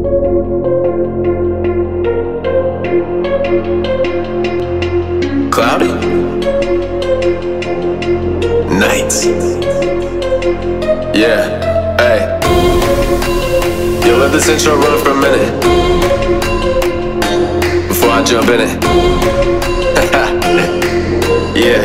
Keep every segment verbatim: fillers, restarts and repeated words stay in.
Cloudy nights. Yeah, hey. Yo, let this intro run for a minute before I jump in it. Yeah.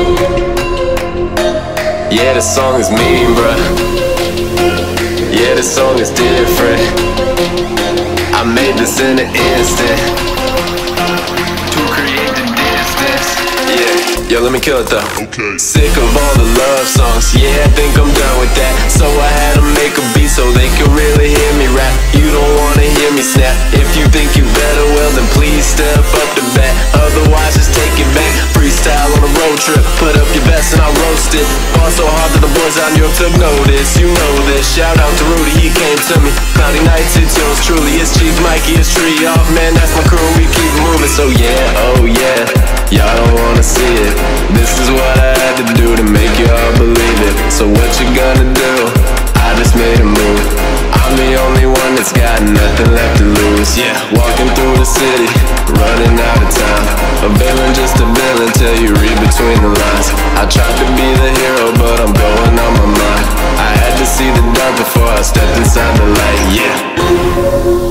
Yeah, this song is mean, bruh. Yeah, this song is different. I made this in an instant to create the distance. Yeah, yo, let me kill it though. Okay. Sick of all the love songs, yeah, I think I'm done with that. So I had to make a beat so they could really hear me rap. You don't wanna hear me snap. If you think you better, well then please step up to bat. Otherwise just take it back. Freestyle on a road trip, put up your best and I roast it. Fought so hard that the boys out in Europe took notice. You know this, shout out to Rudy, he came to me. Cloudy nights, it's yours truly. It's Chief Mikey, it's Tree Off, man, that's my crew, we keep moving. So yeah, oh yeah, y'all don't wanna see it. This is what I had to do to make y'all believe it. So what you gonna do? I just made a move. I'm the only one that's got nothing left to lose. Yeah, walking through the city, running out of time. A villain, just a villain till you read between the lines. I tried to be the hero, but I'm going on my mind. I had to see the dark before I stepped inside the light. Yeah.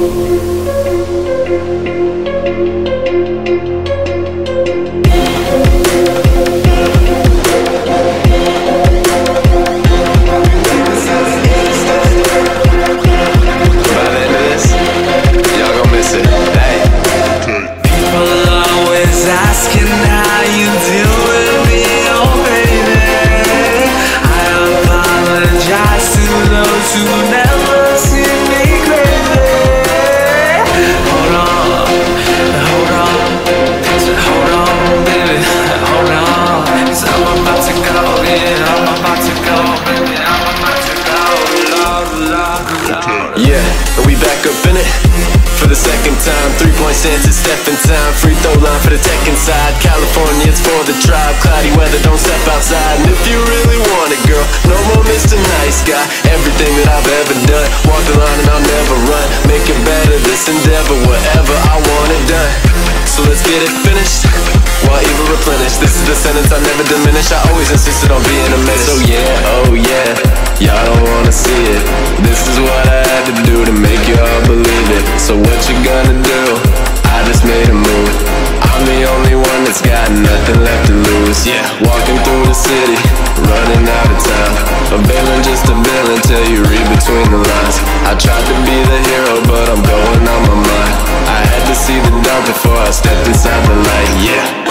Asking how you deal with me, oh baby. I apologize to those who never see me crazy. Hold on, hold on, so hold on, baby, hold on. 'Cause I'm about to go, yeah, I'm about to go, baby, I'm about to go. Lord, Lord, Lord. Yeah, and we back up in it for the second time. Three-point stance, it's stepping time. Free throw line for the tech inside. California, it's for the tribe. Cloudy weather, don't step outside. And if you really want it, girl, no more Mister Nice Guy. Everything that I've ever done, walk the line and I'll never run. Make it better, this endeavor, whatever I want it done. So let's get it finished while evil replenished. This is the sentence I never diminish. I always insisted on being a menace. So yeah, oh yeah, y'all don't wanna see it. This is what I had to do to make y'all believe it. So what you gonna do? I just made a move. I'm the only one that's got nothing left to lose. Yeah, walking through the city, running out of time. A villain, just a villain till you read between the lines. I tried to be the hero, but I'm going on my mind. I had to see the dark before I stepped inside the light. Yeah.